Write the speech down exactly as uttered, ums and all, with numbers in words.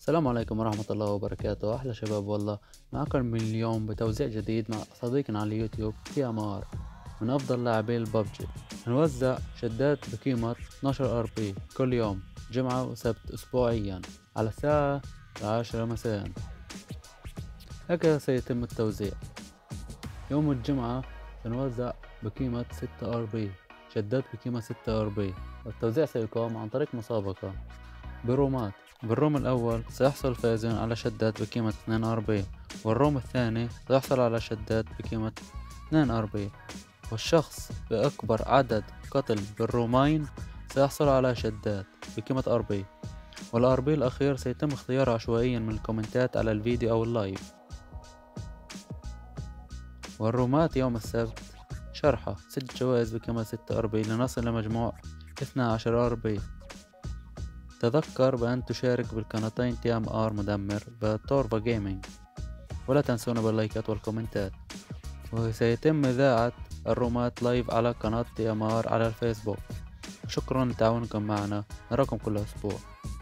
السلام عليكم ورحمة الله وبركاته. أحلى شباب والله. معكم اليوم بتوزيع جديد مع صديقنا على اليوتيوب تي ام ار من أفضل لاعبي الببجي. هنوزع شدات بقيمة اثناشر ار بي كل يوم، جمعة وسبت أسبوعيا على الساعة العاشرة مساء. هكذا سيتم التوزيع. يوم الجمعة سنوزع بقيمة ستة ار بي شدات بقيمة ستة ار بي، والتوزيع سيقام عن طريق مسابقة برومات. بالروم الأول سيحصل الفائزون على شدات بقيمة اثنين ار بي، والروم الثاني سيحصل على شدات بقيمة اثنين ار بي، والشخص بأكبر عدد قتل بالرومين سيحصل على شدات بقيمة ار بي، والار بي الأخير سيتم اختياره عشوائيا من الكومنتات على الفيديو أو اللايف. والرومات يوم السبت شرحة ست جوائز بقيمة ستة ار بي لنصل لمجموع اثني عشر ار بي. تذكر بأن تشارك بالقناتين تي ام ار مدمر بتورفا جيمنج، ولا تنسونا باللايكات والكومنتات. وسيتم إذاعة الرومات لايف على قناة تي ام ار على الفيسبوك. شكرا لتعاونكم معنا، نراكم كل أسبوع.